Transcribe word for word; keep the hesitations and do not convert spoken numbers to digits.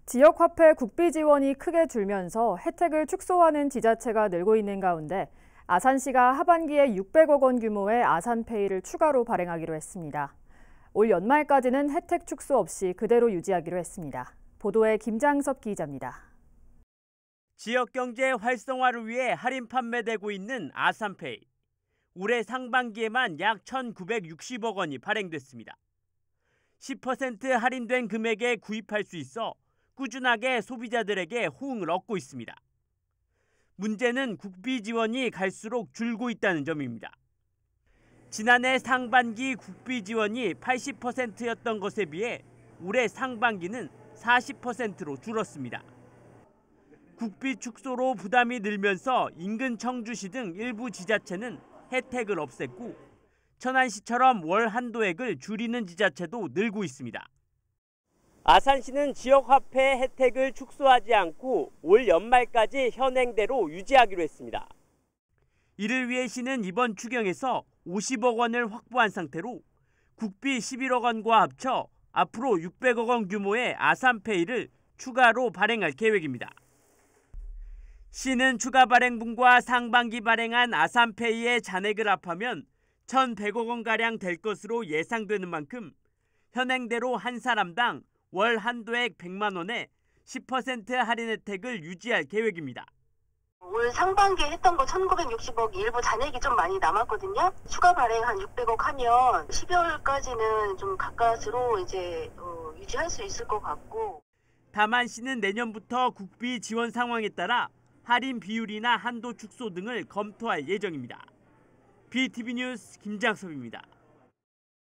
지역화폐 국비 지원이 크게 줄면서 혜택을 축소하는 지자체가 늘고 있는 가운데 아산시가 하반기에 육백억 원 규모의 아산페이를 추가로 발행하기로 했습니다. 올 연말까지는 혜택 축소 없이 그대로 유지하기로 했습니다. 보도에 김장섭 기자입니다. 지역 경제 활성화를 위해 할인 판매되고 있는 아산페이. 올해 상반기에만 약 천구백육십억 원이 발행됐습니다. 십 퍼센트 할인된 금액에 구입할 수 있어 꾸준하게 소비자들에게 호응을 얻고 있습니다. 문제는 국비 지원이 갈수록 줄고 있다는 점입니다. 지난해 상반기 국비 지원이 팔십 퍼센트였던 것에 비해 올해 상반기는 사십 퍼센트로 줄었습니다. 국비 축소로 부담이 늘면서 인근 청주시 등 일부 지자체는 혜택을 없앴고 천안시처럼 월 한도액을 줄이는 지자체도 늘고 있습니다. 아산시는 지역화폐 혜택을 축소하지 않고 올 연말까지 현행대로 유지하기로 했습니다. 이를 위해 시는 이번 추경에서 오십억 원을 확보한 상태로 국비 십일억 원과 합쳐 앞으로 육백억 원 규모의 아산페이를 추가로 발행할 계획입니다. 시는 추가 발행분과 상반기 발행한 아산페이의 잔액을 합하면 천백억 원가량 될 것으로 예상되는 만큼 현행대로 한 사람당 월 한도액 백만 원에 십 퍼센트 할인 혜택을 유지할 계획입니다. 올 상반기에 했던 거 천구백육십억이 일부 잔액이 좀 많이 남았거든요. 추가 발행 한 육백억 하면 십이월까지는 좀 가까스로 이제 어, 유지할 수 있을 것 같고. 다만 시는 내년부터 국비 지원 상황에 따라 할인 비율이나 한도 축소 등을 검토할 예정입니다. 비티비 뉴스 김장섭입니다.